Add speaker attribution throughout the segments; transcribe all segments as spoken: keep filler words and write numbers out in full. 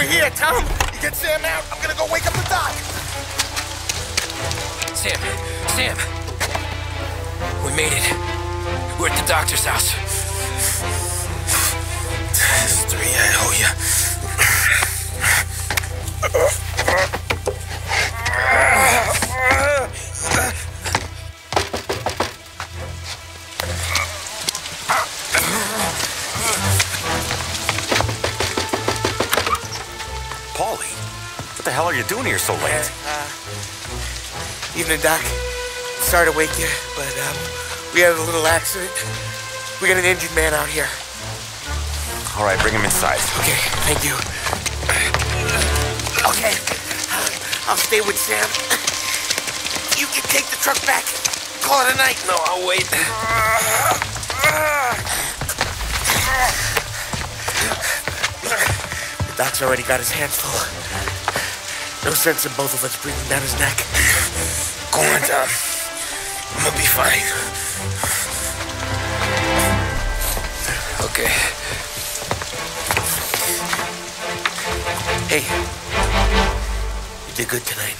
Speaker 1: here, Tom. You get Sam out. I'm gonna go wake up the doc.
Speaker 2: Sam, Sam. We made it. We're at the doctor's house.
Speaker 1: This is three I owe you.
Speaker 3: Paulie, what the hell are you doing here so late?
Speaker 1: Uh, evening, Doc. Sorry to wake you, but um, we had a little accident. We got an injured man out here.
Speaker 3: All right, bring him inside.
Speaker 1: Okay, thank you. Okay, I'll stay with Sam. You can take the truck back. Call it a night.
Speaker 2: No, I'll wait.
Speaker 1: The doc's already got his hands full. No sense in both of us breathing down his neck.
Speaker 2: Go on, Tom. I'm gonna be fine. Okay.
Speaker 1: Hey, you did good tonight.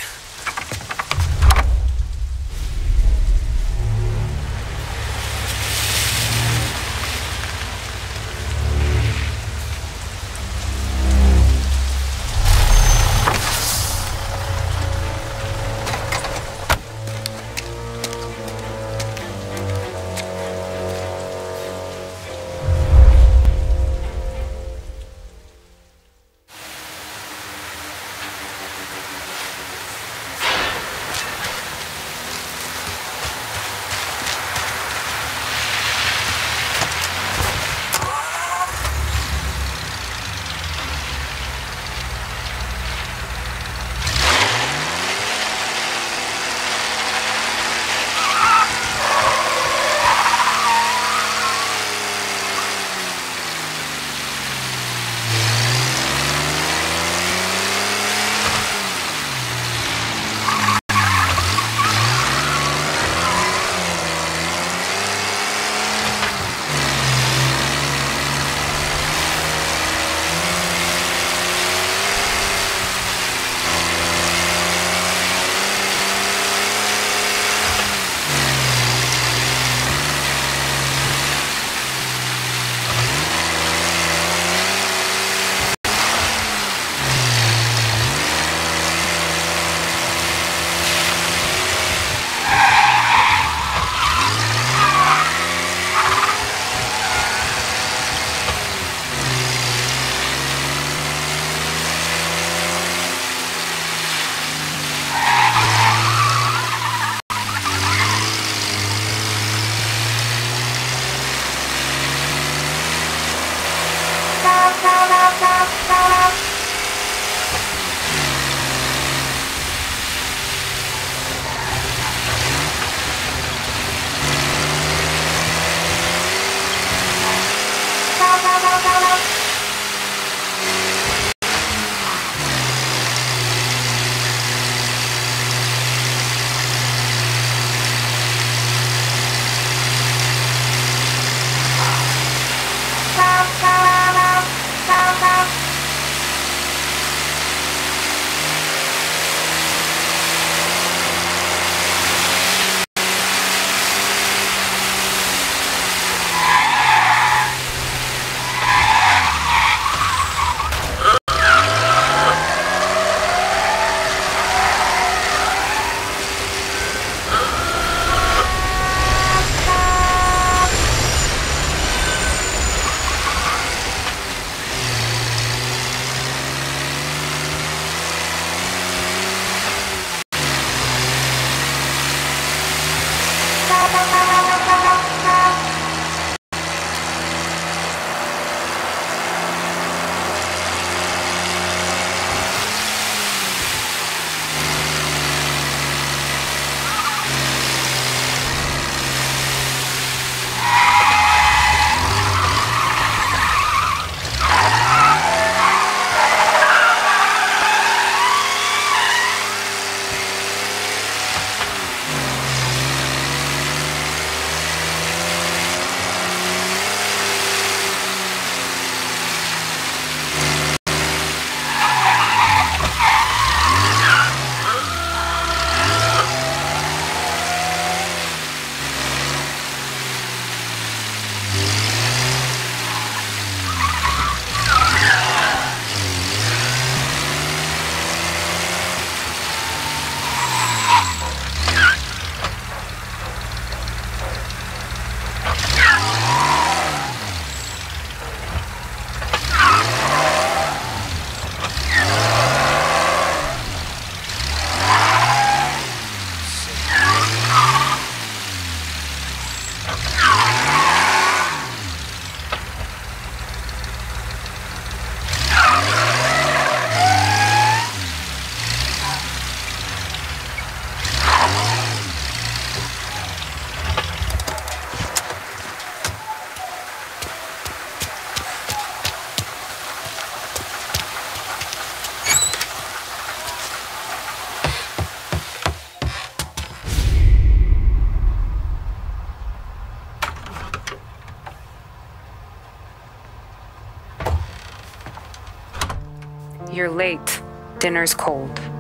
Speaker 4: You're late. Dinner's cold.